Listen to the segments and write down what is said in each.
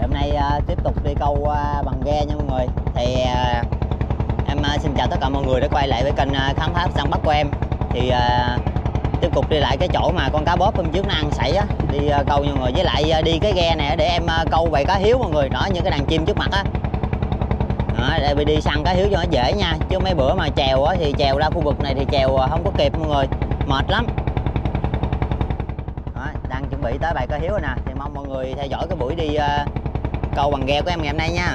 hôm nay tiếp tục đi câu bằng ghe nha mọi người. Thì em xin chào tất cả mọi người đã quay lại với kênh khám phá săn bắt của em. Thì tiếp tục đi lại cái chỗ mà con cá bóp hôm trước nó ăn sảy á, đi câu nha mọi người. Với lại đi cái ghe này để em câu bầy cá hiếu mọi người, đó những cái đàn chim trước mặt á. Đó, để đi săn cá hiếu cho nó dễ nha, chứ mấy bữa mà chèo á thì chèo ra khu vực này thì chèo không có kịp mọi người, mệt lắm. Đó, đang chuẩn bị tới bầy cá hiếu rồi nè, thì mong mọi người theo dõi cái buổi đi câu bằng ghe của em ngày hôm nay nha.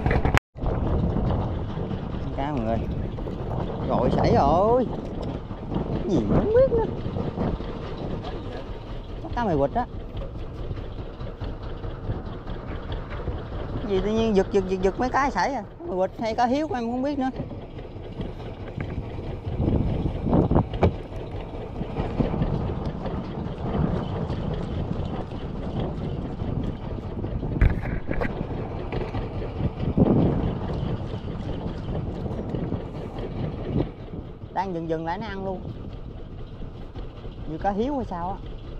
Cá mọi người, gọi sảy rồi, cái gì mà không biết nữa, cá mày quỵt á, gì tự nhiên giật mấy cái sảy à, mày quỵt hay cá hiếu của em không biết nữa. Đang dừng lại nó ăn luôn, như cá hiếu hay sao á.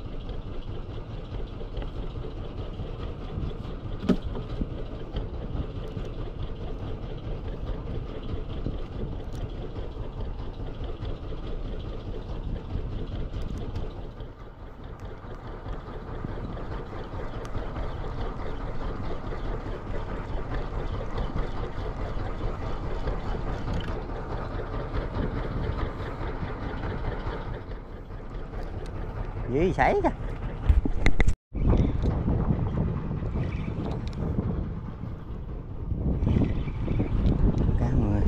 Gì xảy ra cá mọi người.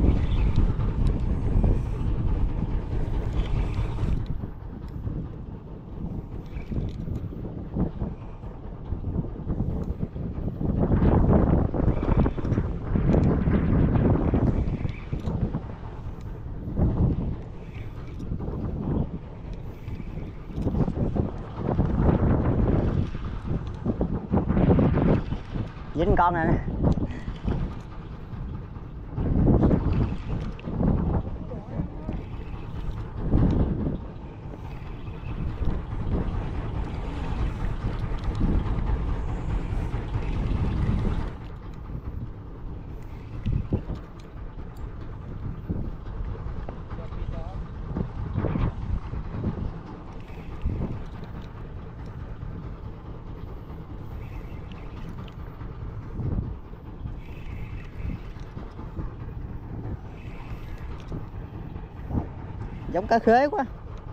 Dính con này nè. Giống cá khế quá,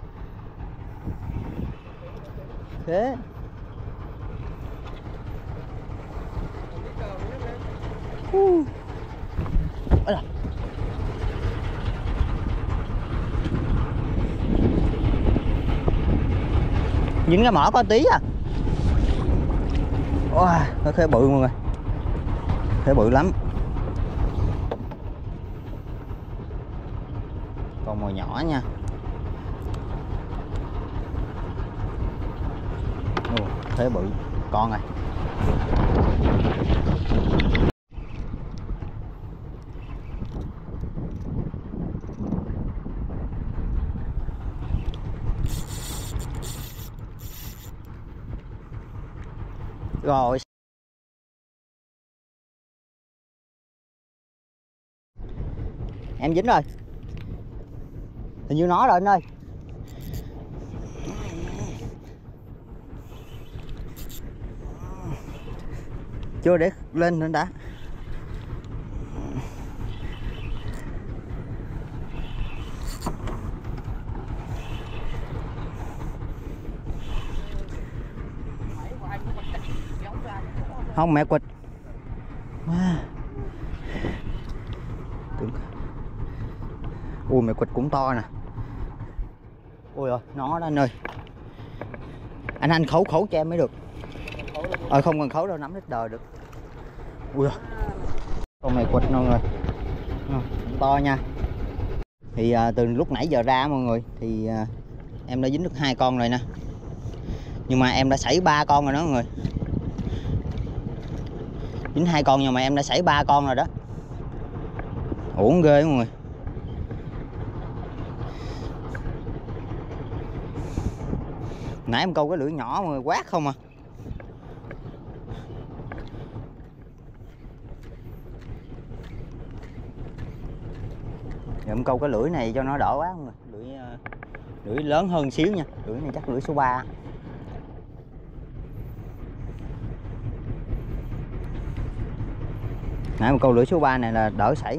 khế. Dính cái mỏ có tí à. Wow, nó khế bự mọi người, khế bự lắm. Còn mồi nhỏ nha. Thế bự con này. Rồi em dính rồi, hình như nó rồi anh ơi. Chưa, để lên nữa đã. Không, mẹ quỵt. Ui, mẹ quỵt cũng to nè. Ui rồi, nó đó anh ơi. Anh khấu cho em mới được. Không cần khấu đâu, nắm hết đời được. Ui rồi, con mẹ quỵt mọi người, cũng to nha. Thì từ lúc nãy giờ ra mọi người thì em đã dính được 2 con rồi nè, nhưng mà em đã sảy 3 con rồi đó mọi người. Dính 2 con nhưng mà em đã sảy 3 con rồi đó, uổng ghê mọi người. Nãy em câu cái lưỡi nhỏ mọi người, quát không à. Em câu cái lưỡi này cho nó đỡ quá không rồi. Lưỡi lớn hơn xíu nha. Lưỡi này chắc lưỡi số 3. Nãy một câu lưỡi số 3 này là đỡ sảy.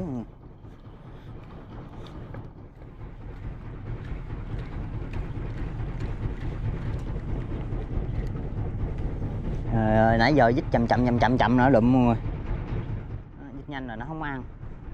Nãy giờ dít chậm nữa lụm luôn rồi. Dít nhanh là nó không ăn.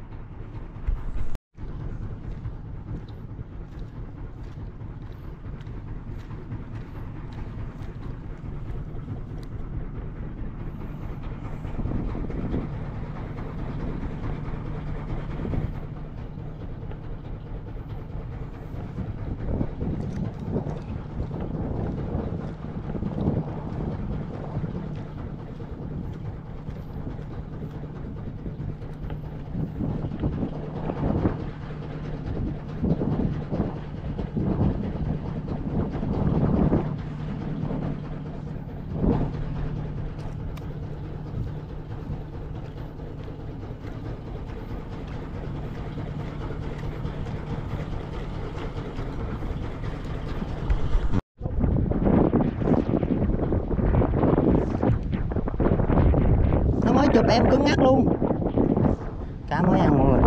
Chụp em cứng ngắc luôn. Cá mới ăn mọi người.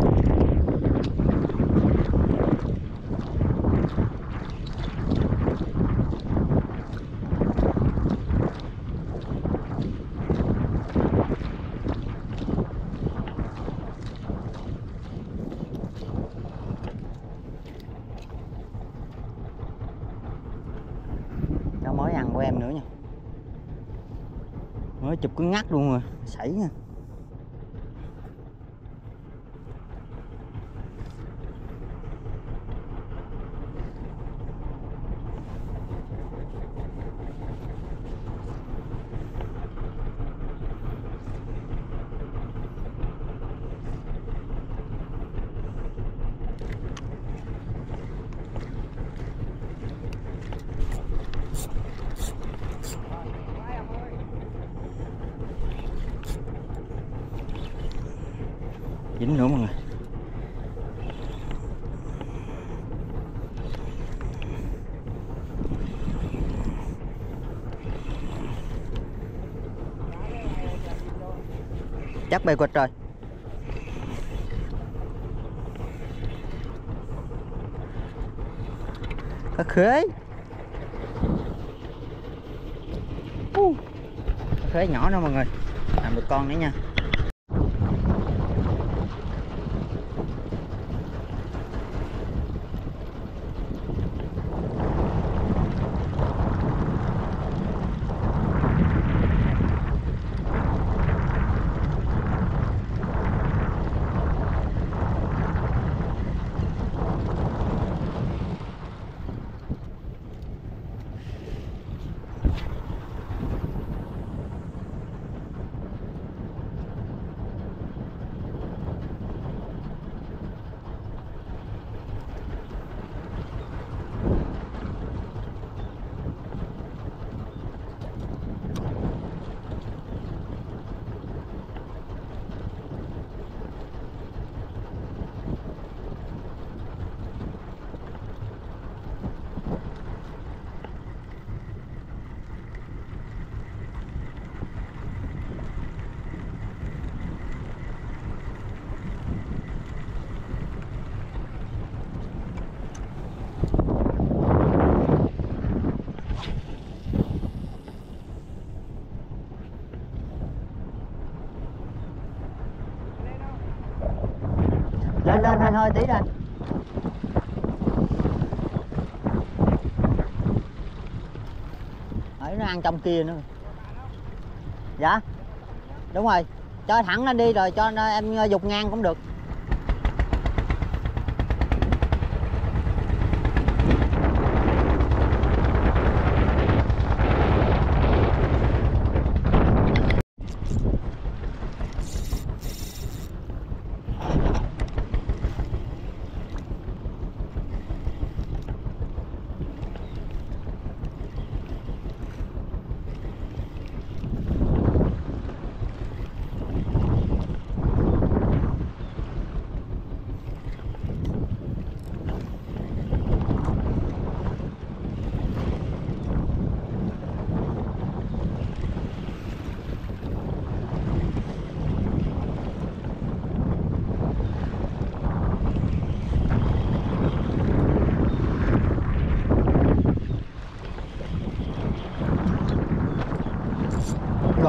Cá mới ăn của em nữa nha. Mới chụp cứng ngắc luôn rồi, sảy nha. Dính nữa mọi người. Chắc bê quịch rồi. Có khế. Khế nhỏ nữa mọi người. Làm được con nữa nha. Lên thôi tí lên. Ở nó ăn trong kia nữa. Dạ đúng rồi, cho thẳng lên đi rồi cho em dục ngang cũng được.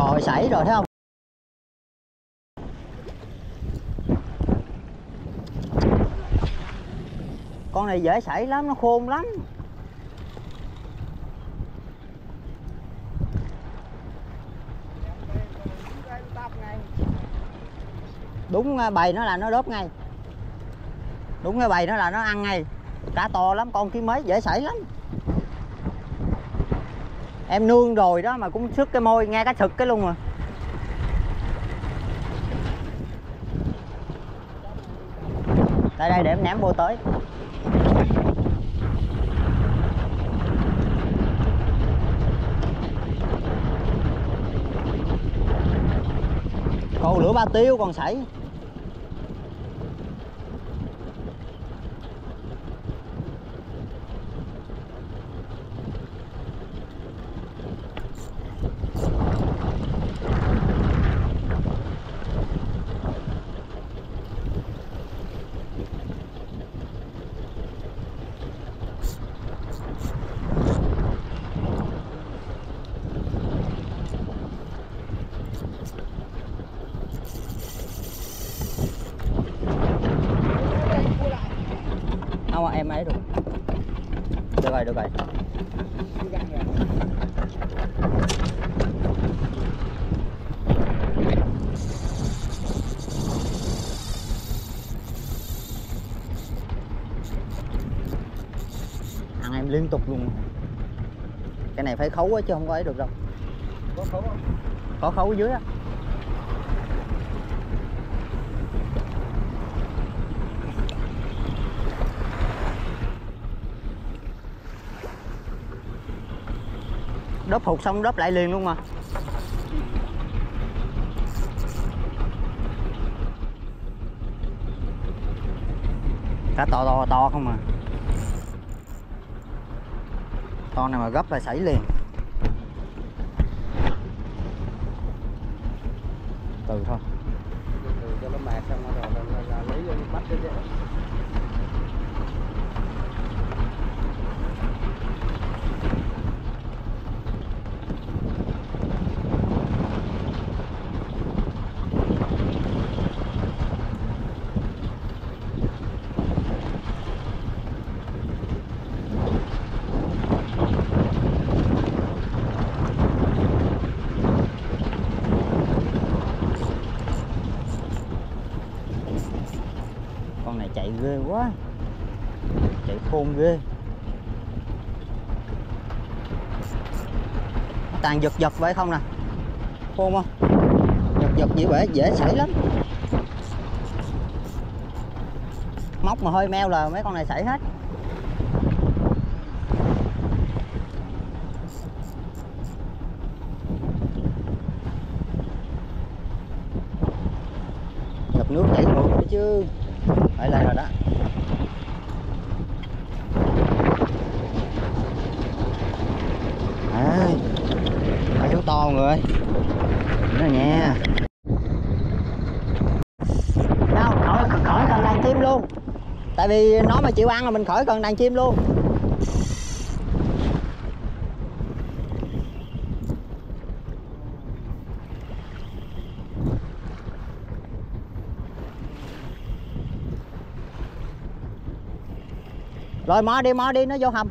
Rồi sảy rồi thấy không? Con này dễ sảy lắm, nó khôn lắm. Đúng bầy nó là nó đớp ngay. Đúng cái bầy nó là nó ăn ngay. Cá to lắm, con ký mấy dễ sảy lắm. Em nương rồi đó mà cũng sức cái môi nghe cá sực cái luôn rồi. Đây đây để em ném vô tới. Con lửa ba tiêu còn sảy. Không em ấy được. Được rồi, được rồi. Ăn em liên tục luôn. Cái này phải khấu quá chứ không có ấy được đâu. Có khấu không? Có khấu ở dưới á. Đớp hụt xong đớp lại liền luôn mà. Cá to không à. Con này mà gấp là sảy liền. Từ thôi. Từ cho nó mệt xong rồi là lấy vô bắt cái dễ. Con này chạy ghê quá. Chạy khôn ghê. Toàn giật giật vậy không nè. Khôn không? Giật giật dễ bể dễ sảy lắm. Móc mà hơi meo là mấy con này sảy hết. Ngập nước chảy ngược nữa chứ. Phải lên rồi đó. Phải xuống to mọi người. Đó nha. Đâu, khỏi cần đàn chim luôn. Tại vì nó mà chịu ăn là mình khỏi cần đàn chim luôn. Rồi mò đi nó vô hầm.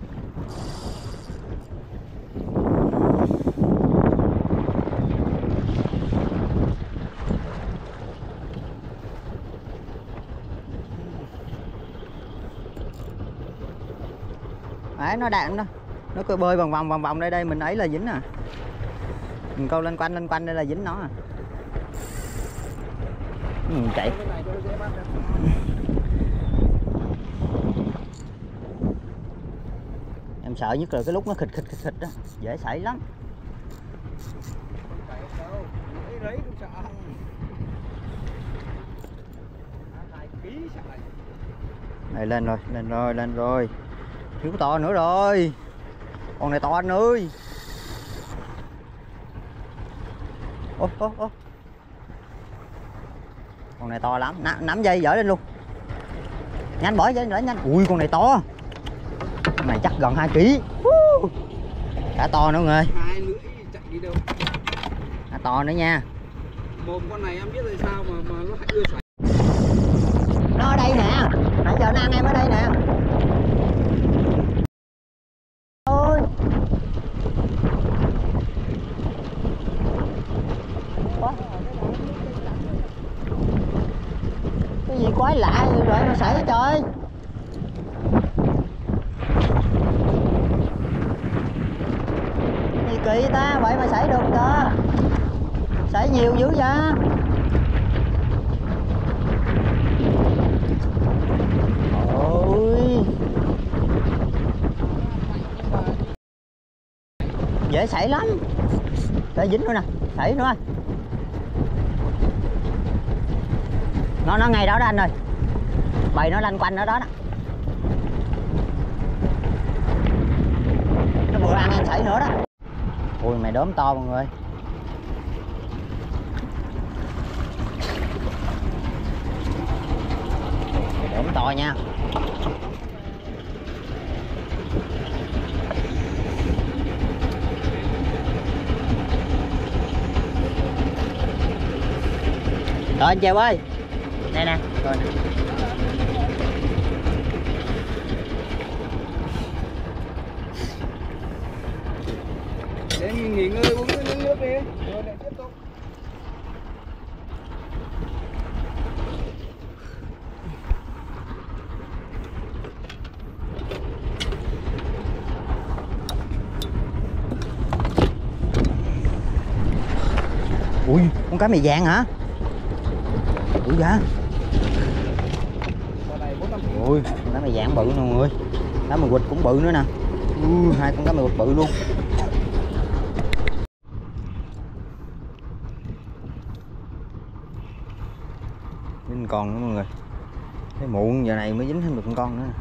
Đấy nó đạn đó. Nó cứ bơi vòng vòng đây mình ấy là dính à. Mình câu lên quanh đây là dính nó à. Chạy. Em sợ nhất là cái lúc nó khịch đó, dễ sảy lắm. Này lên rồi. Thiếu to nữa rồi. Con này to anh ơi. Ô. Con này to lắm, nắm dây dở lên luôn. Nhanh bỏ dây lại nhanh. Ui con này to. Con này chắc gần 2 kg. Cá to nữa người. 2 lưỡi chạy đi đâu. Cá to nữa nha. Mồm con này em biết là sao mà nó ưa sảy. Nó ở đây nè, nãy giờ nó ăn em ở đây nè. Ôi. Ủa? Cái gì quái lạ vậy rồi nó xảy trời. Gì kỳ ta, vậy mà xảy được ta. Xảy nhiều dữ vậy. Ôi. Dễ xảy lắm. Để dính nữa nè, xảy nữa. Nó ngay đó đó anh ơi. Bầy nó lanh quanh ở đó đó. Nó vừa ăn xảy nữa đó. Ui mày đốm to mọi người. Đốm to nha. Rồi anh Chèo ơi. Đây nè, coi nè. Để nghỉ ngơi uống nước đi, rồi lại tiếp tục. Ui, con cá mày vàng hả? Ui dạ. Ui, con cá mày vàng bự nè mọi người. Cá mày quỵt cũng bự nữa nè. Hai con cá mày quỵt bự luôn. Dính con nữa mọi người. Thấy muộn giờ này mới dính thêm được con nữa.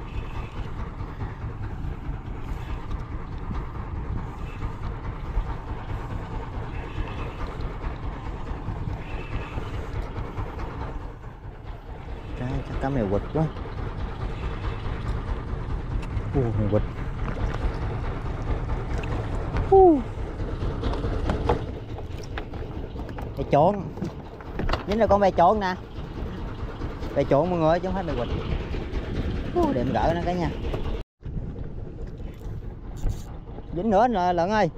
Chắc cá mèo quỵt quá. Mèo quỵt. Bè trộn. Dính là con bè trộn nè. Bè trộn mọi người chứ không phải bè quỵt. Để em gỡ nó cái nha. Dính nữa nè Lận ơi.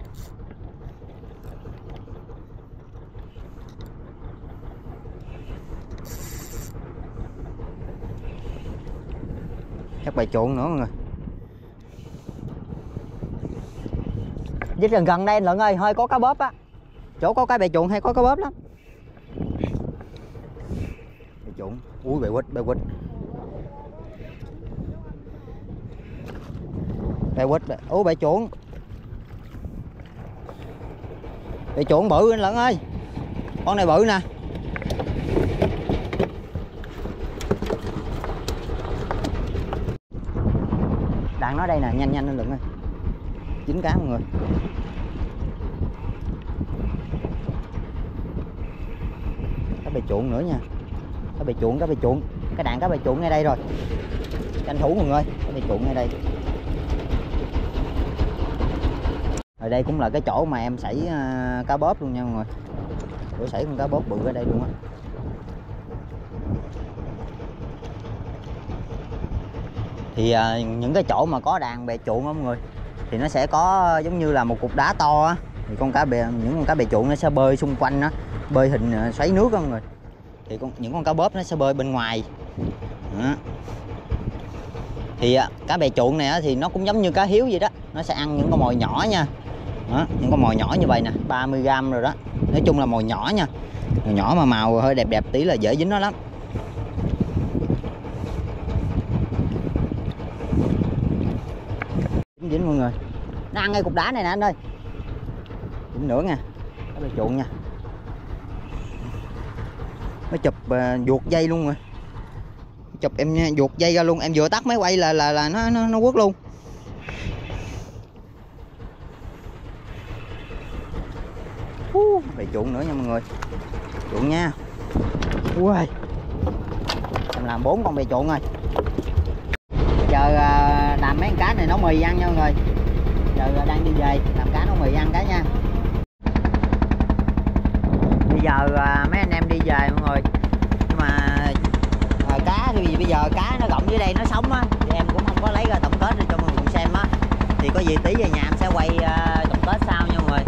Chắc bè trộn nữa mọi người. Dính gần gần đây Lận ơi, hơi có cá bóp á. Chỗ có cái bè trộn hay có cá bóp lắm. Bè trộn. Ui bè quýt, bè quýt. Bè quýt, ủa bè trộn. Bè trộn bự anh Lận ơi. Con này bự nè. Đàn nó đây nè, nhanh nhanh lên Lận ơi. Dính cá mọi người. Cá bè trộn nữa nha. Cá bè trộn, cá bè trộn. Cái đàn cá bè trộn ngay đây rồi. Tranh thủ mọi người, cá bè trộn ngay đây. Ở đây cũng là cái chỗ mà em sảy cá bóp luôn nha mọi người. Bữa sảy con cá bóp bự ở đây luôn á. Thì những cái chỗ mà có đàn bè trộn á mọi người thì nó sẽ có giống như là một cục đá to á, thì những con cá bè trộn nó sẽ bơi xung quanh đó, bơi hình xoáy nước á mọi người. Thì những con cá bóp nó sẽ bơi bên ngoài đó. Thì cá bè trộn này thì nó cũng giống như cá hiếu vậy đó, nó sẽ ăn những con mồi nhỏ nha. Đó, những con mồi nhỏ như vậy nè, 30g rồi đó. Nói chung là mồi nhỏ nha, mồi nhỏ mà màu hơi đẹp đẹp tí là dễ dính nó lắm. Dính mọi người. Nó ăn ngay cục đá này nè anh ơi. Dính nữa nha. Cá bè trộn nha. Nó chụp vuột dây luôn rồi. Chụp em nha, vuột dây ra luôn, em vừa tắt máy quay là nó quất luôn. Bè trộn nữa nha mọi người. Trộn nha. Ui. Em làm 4 con bè trộn rồi. Giờ làm mấy con cá này nấu mì ăn nha mọi người. Giờ đang đi về làm cá nấu mì ăn cái nha. giờ mấy anh em đi về mọi người, nhưng mà cá thì bây giờ cá nó gọng dưới đây nó sống á, thì em cũng không có lấy ra tổng kết để cho mọi người xem á. Thì có gì tí về nhà em sẽ quay tổng kết sau nha mọi người.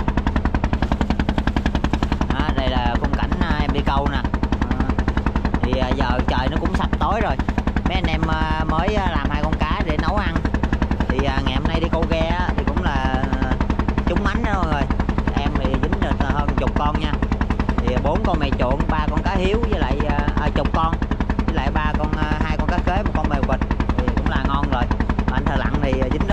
Đó, đây là khung cảnh em đi câu nè. Thì giờ trời nó cũng sắp tối rồi, mấy anh em mới làm 2 con cá để nấu ăn. Thì ngày hôm nay đi câu ghe á, thì cũng là trúng mánh đó mọi người. Em thì dính được hơn 10 con nha. Thì 4 con mè trộn, 3 con cá hiếu với lại chục con, với lại 2 con cá khế, 1 con bèo vịt thì cũng là ngon rồi. Mà anh thợ lặn thì dính